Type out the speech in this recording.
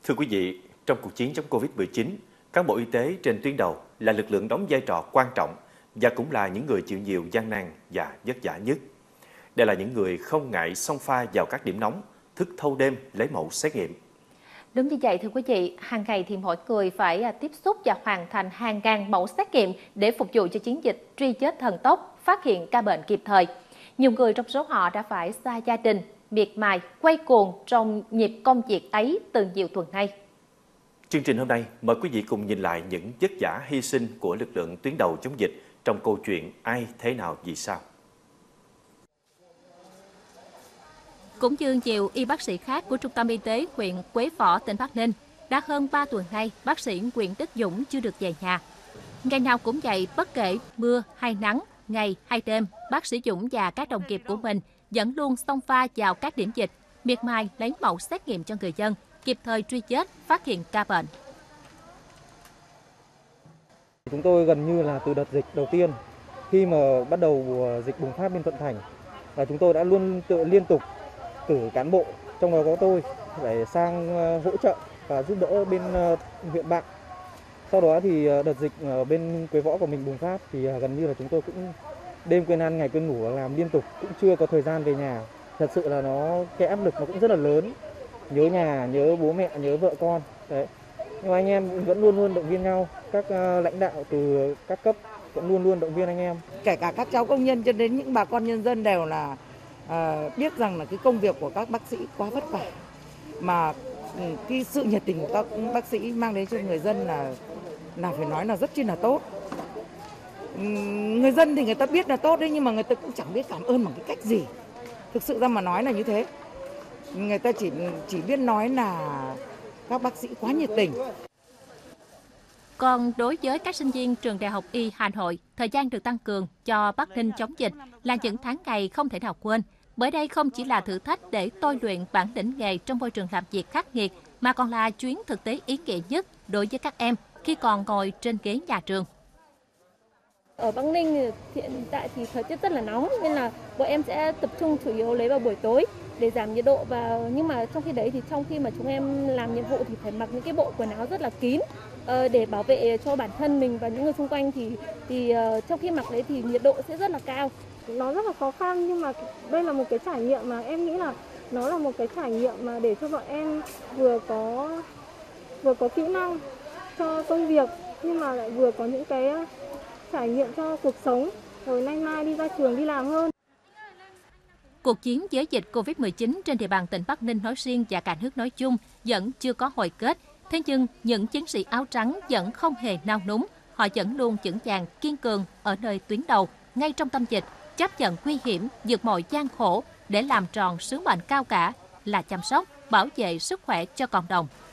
Thưa quý vị, trong cuộc chiến chống Covid-19, cán bộ y tế trên tuyến đầu là lực lượng đóng vai trò quan trọng và cũng là những người chịu nhiều gian nan và vất vả nhất. Đây là những người không ngại xông pha vào các điểm nóng, thức thâu đêm lấy mẫu xét nghiệm. Đúng như vậy thưa quý vị, hàng ngày thì mỗi người phải tiếp xúc và hoàn thành hàng ngàn mẫu xét nghiệm để phục vụ cho chiến dịch truy vết thần tốc, phát hiện ca bệnh kịp thời. Nhiều người trong số họ đã phải xa gia đình, miệt mài, quay cuồng trong nhịp công việc ấy từ nhiều tuần nay. Chương trình hôm nay mời quý vị cùng nhìn lại những vất vả hy sinh của lực lượng tuyến đầu chống dịch trong câu chuyện Ai thế nào vì sao. Cũng như nhiều y bác sĩ khác của Trung tâm Y tế huyện Quế Võ, tỉnh Bắc Ninh, đã hơn 3 tuần nay, bác sĩ Nguyễn Đức Dũng chưa được về nhà. Ngày nào cũng vậy, bất kể mưa hay nắng, ngày hay đêm, bác sĩ Dũng và các đồng nghiệp của mình vẫn luôn xông pha vào các điểm dịch, miệt mài lấy mẫu xét nghiệm cho người dân, kịp thời truy vết, phát hiện ca bệnh. Chúng tôi gần như là từ đợt dịch đầu tiên, khi mà bắt đầu dịch bùng phát bên Thuận Thành, là chúng tôi đã luôn liên tục cử cán bộ, trong đó có tôi, phải sang hỗ trợ và giúp đỡ bên huyện bạn. Sau đó thì đợt dịch ở bên Quế Võ của mình bùng phát thì gần như là chúng tôi cũng đêm quên ăn ngày quên ngủ, làm liên tục, cũng chưa có thời gian về nhà. Thật sự là cái áp lực nó cũng rất là lớn, nhớ nhà, nhớ bố mẹ, nhớ vợ con. Đấy. Nhưng mà anh em vẫn luôn luôn động viên nhau, các lãnh đạo từ các cấp vẫn luôn luôn động viên anh em. Kể cả các cháu công nhân cho đến những bà con nhân dân đều là biết rằng là cái công việc của các bác sĩ quá vất vả, mà cái sự nhiệt tình của các bác sĩ mang đến cho người dân là phải nói là rất chi là tốt. Người dân thì người ta biết là tốt đấy, nhưng mà người ta cũng chẳng biết cảm ơn bằng cái cách gì. Thực sự ra mà nói là như thế, người ta chỉ biết nói là các bác sĩ quá nhiệt tình. Còn đối với các sinh viên trường Đại học Y Hà Nội, thời gian được tăng cường cho Bắc Ninh chống dịch là những tháng ngày không thể nào quên. Bởi đây không chỉ là thử thách để tôi luyện bản lĩnh nghề trong môi trường làm việc khắc nghiệt, mà còn là chuyến thực tế ý nghĩa nhất đối với các em khi còn ngồi trên ghế nhà trường. Ở Bắc Ninh hiện tại thì thời tiết rất là nóng, nên là bọn em sẽ tập trung chủ yếu lấy vào buổi tối để giảm nhiệt độ, nhưng mà trong khi đấy thì trong khi mà chúng em làm nhiệm vụ thì phải mặc những cái bộ quần áo rất là kín để bảo vệ cho bản thân mình và những người xung quanh, thì trong khi mặc đấy thì nhiệt độ sẽ rất là cao. Nó rất là khó khăn, nhưng mà đây là một cái trải nghiệm mà em nghĩ là nó là một cái trải nghiệm mà để cho bọn em vừa có kỹ năng cho công việc, nhưng mà lại vừa có những cái trải nghiệm cho cuộc sống, rồi nay mai đi ra trường đi làm hơn. Cuộc chiến với dịch Covid-19 trên địa bàn tỉnh Bắc Ninh nói riêng và cả nước nói chung vẫn chưa có hồi kết. Thế nhưng, những chiến sĩ áo trắng vẫn không hề nao núng. Họ vẫn luôn vững vàng, kiên cường ở nơi tuyến đầu, ngay trong tâm dịch, chấp nhận nguy hiểm, vượt mọi gian khổ để làm tròn sứ mệnh cao cả là chăm sóc, bảo vệ sức khỏe cho cộng đồng.